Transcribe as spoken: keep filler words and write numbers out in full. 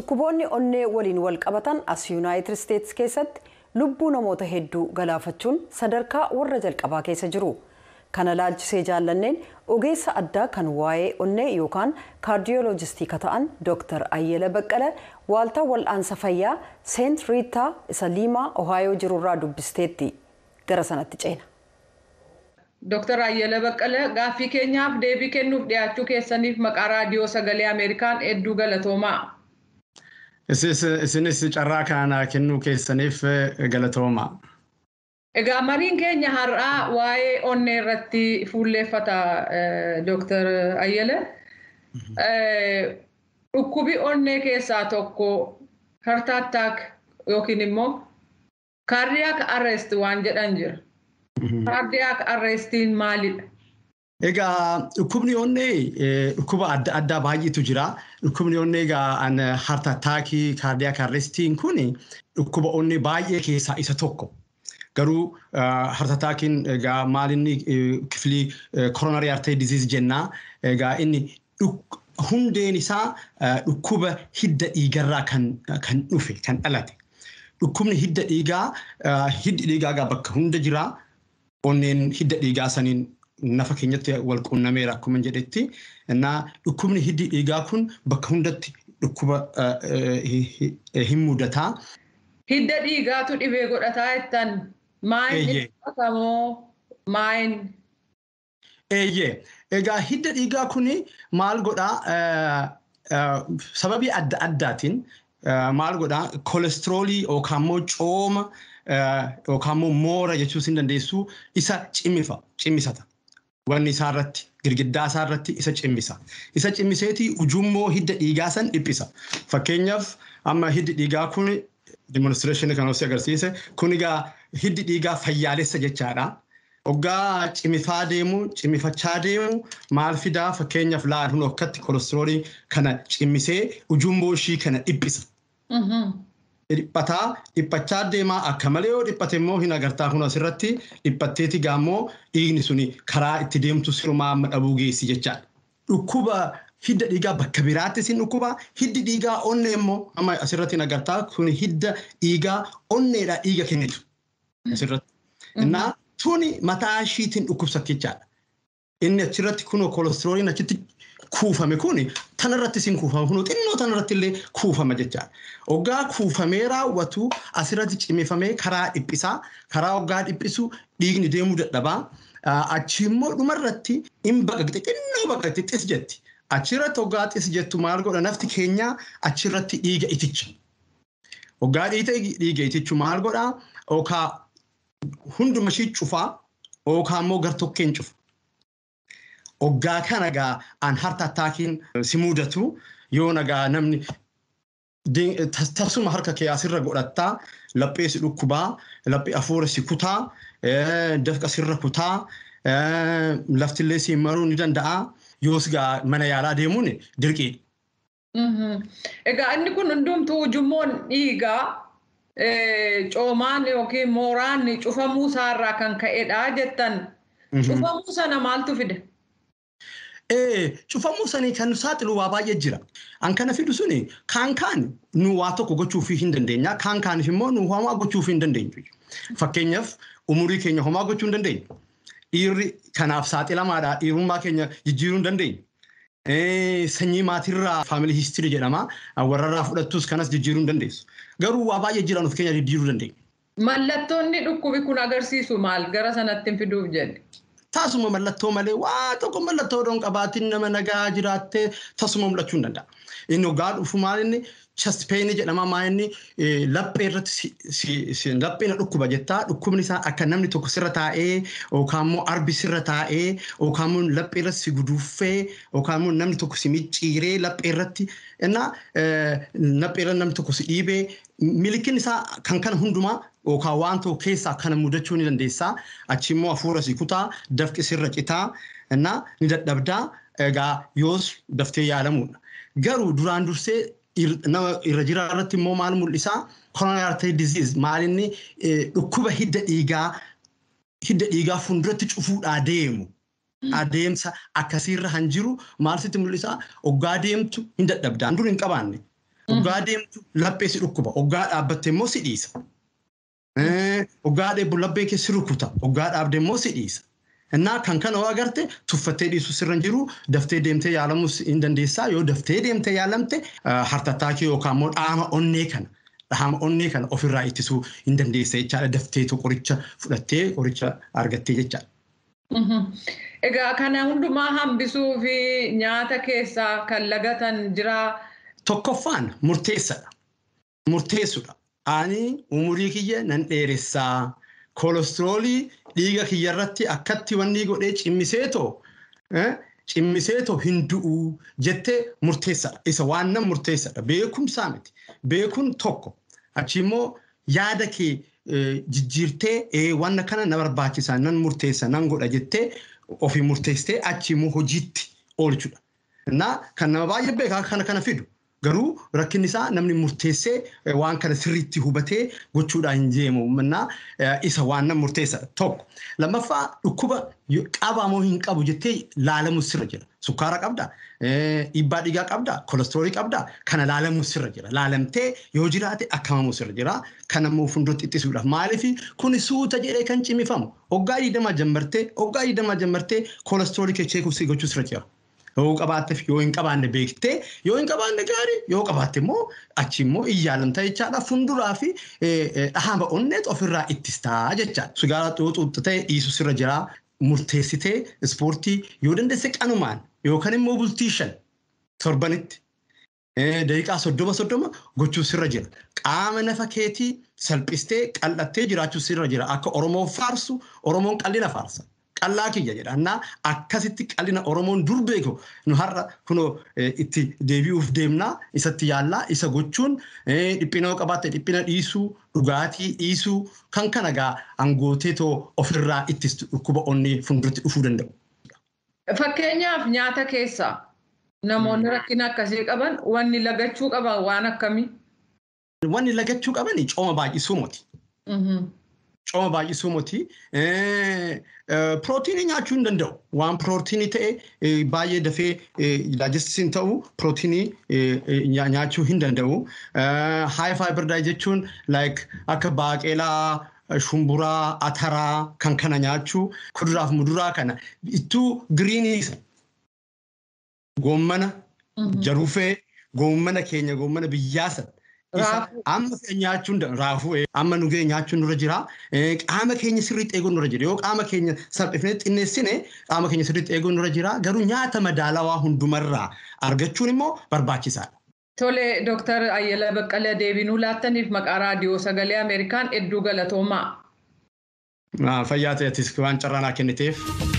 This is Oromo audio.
Dhukkuboonni onnee waliin wal qabatan as United States keessatti lubbuu namoota hedduu galaafachuun sadarkaa warra jalqabaa keessa jiru. Kana laalchisee jaallanneen ogeessa addaa kan waa'ee onnee yookaan kaardiyoolojistii ka ta'an Doctor Ayyala Baqqala waaltaa wal'aansa fayyaa Saint Rita isa Liimaa Ohio jirurraa dubbisteetti. Gara sanatti ceena. Doctor Ayyala Baqqala gaaffii keenyaaf deebii kennuuf dhiyaachuu keessaniif maqaa raadiyoo sagalee Ameerikaan hedduu galatoomaa. Isinis carraa kana kennuu keessaniif galatoomaa. Egaa mariin keenya har'aa waa'ee onnee irratti fuulleeffata Doctor Ayyala. Dhukkubi onnee keessaa tokko heart attack yookiin immoo cardiac arrest waan jedhan jira. Cardiac arrestiin maalidha? Egaa dhukkubni onnee dhukkuba adda addaa baay'eetu jira. Dhukkubni onnee egaa an heart attack cardiac arrestiin kuni dhukkuba onnee baay'ee keessaa isa tokko. Garuu heart attackin egaa maalinni kifilii coronary artery disease jenna. Egaa inni hundeen isaa dhukkuba hidda dhiigarraa kan kan dhufe kan dhalate. Dhukkubni hidda dhiigaa hiddi dhiigaa bakka hunda jira. Onneen hidda dhiigaa saniin nafa keenyatti wal quunnameera akkuma jedhetti. Innaa dhukkubni hiddi dhiigaa kun bakka hundatti dhukkuba hin mudataa. Hidda dhiigaatu dhibee godhataa jettan. Maayin dhibatamoo maayin? Eeyyee. Egaa hidda dhiigaa kuni maal godhaa sababii adda addaatiin maal godhaa kolesteroolii yookaan immoo cooma yookaan immoo moora jechuus hin dandeessu isa cimmifa cimmisata. Wanni isaa irratti girgiddaa isaa irratti isa cimmisa. Isa cimmiseeti ujummoo hidda dhiigaa san dhiphisa. Fakkeenyaaf amma hiddi dhiigaa kun demonstration kan osoo agarsiise kun egaa hiddi dhiigaa fayyaalessa jechaadha. Oggaa cimifaa deemu cimifachaa deemu maal fidaa fakkeenyaaf laal hun akkatti kolesteroolii kana cimmisee ujummoo ishii kana dhiphisa. Dhiphataa dhiphachaa deemaa akka malee yoo dhiphate immoo hin agartaa kun asirratti dhiphatteeti gaammoo dhiigni suni karaa itti deemtu sirumaa amma dhabuu geessi jechaadha. Dhukkuba hidda dhiigaa bakka biraatti sin dhukkuba hiddi dhiigaa onnee immoo amma asirratti hin agartaa kun hidda dhiigaa onneedha dhiiga kennitu asirratti. Innaa tuni mataa ishiitiin dhukkubsatti jechaadha. Inni achirratti kun kolesterooliin achitti kuufame kuni tanarratti sin kuufama kun xinnoo tanarratti illee kuufama jechaadha. Oggaa kuufamee raawwatu asirratti cimifamee karaa dhiphisaa karaa oggaa dhiphisu dhiigni deemuu dadhabaa. Achi immoo dhumarratti hin baqaqxe xinnoo baqaqxe xis jetti. Achirratti oggaa xis jettu maal godha nafti keenya achirratti dhiiga iticha. Oggaa dhiiga itichu maal godha okaa hunduma ishii cufaa okaa immoo gartokkeen cufa. Oggaa kana gaa an heart attackin si mudatu yoo nagaa namni tasuma harka kee asirra godhattaa laphee si dhukkubaa laphee afuura si kutaa dafqa sirra kutaa laftillee si maruu ni danda'a yoos gaa mana yaalaa deemuun dirqiidha. Egaa inni kun hundumtuu ujummoon dhiigaa coomaan yookiin mooraan cufamuu isaarraa kan ka'edha jettan. Cufamuu sana maaltu fide? Eh, cufamuu sanii kan saaxilu waa baay'ee jira. An kana fidu suni kaan kaan nu waa tokko gochuuf hin dandeenya. Kaan kaaniif immoo nu homaa gochuuf hin dandeenyu. Fakkeenyaaf umurii keenya homaa gochuu hin dandeenyu. Dhiirri kanaaf saaxilamaadha. Dhiirummaa keenya jijjiiruu hin dandeenyu. Eh, sanyii maatirraa family history jedhama. Warrarraa fudhattus kanas jijjiiruu hin dandeessu. Garuu waa baay'ee jiran of keenya jijjiiruu dandeenya. Mallattoonni dhukkubi kun agarsiisu maal gara sanatti hin fiduuf jedhe? Tasuma mallattoo malee waa tokko mallattoo doon qabaatiin nama nagaa jiraattee tasuma mul'achuu hin danda'a. Inni ogaa dhufu maal inni chest pain jedhama maa inni laphee irratti laphee na dhukkuba jettaa dhukkubni isaa akka namni tokko sirra taa'ee yookaan immoo arbi sirra taa'ee yookaan immoo laphee irratti si guduuffee yookaan immoo namni tokko si micciiree laphee irratti innaa laphee irratti namni tokko si dhiibee milikin isaa kan kana hundumaa yookaan waan tokko keessaa kana mudachuu ni dandeessaa. Achi immoo hafuura si kutaa dafqi sirra citaa innaa ni dadhabdaa egaa yoos daftee yaalamuudha. Garuu duraan dursee nama irra jiraa irratti immoo maal mul'isaa coronary artery disease maal inni dhukkuba hidda dhiigaa hidda dhiigaa fuulduratti cufuudhaa deemu. Adeemsa akkasiirra han jiru maal sitti mul'isaa oggaa deemtu hin dadhabdaan dur hin qabaanne. Oggaa deemtu laphee si dhukkuba. Oggaa dhaabbatte immoo si dhiisa. Oggaa dheebbu laphee kee si rukuta. Oggaa dhaabde immoo si dhiisa. Innaa kan kana waa agarte tuffattee dhiisu sirra hin jiru daftee deemtee yaalamus hin dandeessaa yoo daftee deemtee yaalamte hartattaakii yookaan immoo dhaama onnee kana dhaama onnee kana ofirraa ittisuu hin dandeessa jechaadha dafteetu qoricha fudhattee qoricha argattee jechaadha. Egaa kana hundumaa hambisuu fi nyaata keessaa kan lagatan jira. Tokkoffaan murteessadha. Murteessudha. Ani umurii kiyya nan dheeressaa. Kolesteroolii dhiiga kiyyarratti akkatti wanni godhee cimmiseetoo cimmiseetoo hin du'u jettee murteessadha. Isa waan nan murteessadha. Beekumsaa miti. Beekuun tokko. Achi immoo yaada kee jijjiirtee wanna kana na barbaachisaa nan murteessa nan godha jettee ofii murteessitee achi immoo hojiitti oolchudha. Innaa kan nama baay'ee beekaa kana kana fidu. Garuu rakkinni isaa namni murteessee waan kana sirriitti hubatee gochuudhaan hin deemu. Mannaa isa waan nan murteessadha tokko. Lammaffaa dhukkuba qaba moo hin qabu jettee laalamu sirra jira. Sukkaara qabdaa, dhiibbaa dhiigaa qabdaa, kolesteroolii qabdaa kana laalamu sirra jira. Laalamtee yoo jiraate akkamamu sirra jira. Kana immoo fuulduratti ittisuudhaaf. Maaliif kun suuta jedhee kan cimifamu. Oggaa digdamaa jammartee, oggaa digdamaa jammartee kolesteroolii kee cheekuu si gochuu sirra jira. Yoo qabaatte yoo hin qabaanne beektee yoo hin qabaanne gaarii yoo qabaatte immoo achi immoo iyyaalamta jechaadha funduraa fi dhahaama onneet ofirraa ittistaa jechaadha. Sigaaraa xuuxuuxxatee dhiisu sirra jiraa murteessitee ispoortii yoo dandeesse qanumaan yookaan immoo bultii shan torbanitti daqiiqaa soddoma soddoma gochuu sirra jira. Qaama nafa keetii salphistee qal'attee jiraachuu sirra jira. Akka Oromoon faarsu Oromoon qallina faarsa. Qallaa kiyya jedha. Annaa akkasitti qallina Oromoon dur beeku nu har'a kunoo itti deebi'uuf deemnaa isatti yaallaa isa gochuun dhiphina yoo qabaatte dhiphina dhiisuu dhugaatii dhiisuu kan kana gaa angooteetoo ofirraa ittistu dhukkuba onnee fuulduratti dhufuu danda'u. Fakkeenyaaf nyaata keessaa namoonni rakkina akkasii qaban wanni lagachuu qaban waan akkamii? Wanni lagachuu qaban cooma baay'isuu miti. Cooma baay'isuu miti. Pirootiinii nyaachuu hin danda'u. Waan pirootiinii ta'e baay'ee dafee daajestiin ta'u pirootiinii nyaachuu hin danda'u. High fiber diet jechuun like akka baaqelaa, shumburaa, ataraa kan kana nyaachuu kuduraaf muduraa kana ittuu giriinii goommana, jarufee, goommana keenya goommana biyyaasan. Amma nyaachuun raafuu amma nugee nyaachuun nurra jira. Qaama keenya sirriitti eeguun nurra jira. Yoo qaama keenya salphifnee xinneessine qaama keenya sirriitti eeguun nurra jira. Garuu nyaata madaalawaa hundumarraa argachuun immoo barbaachisaadha. Tole Dooktar Ayyala Baqqalee deebinuu laattaniif maqaa raadiyoo sagalee Ameerikaan hedduu galatoomaa. Fayyaa ta'eetis waan carraa naa kenniteef.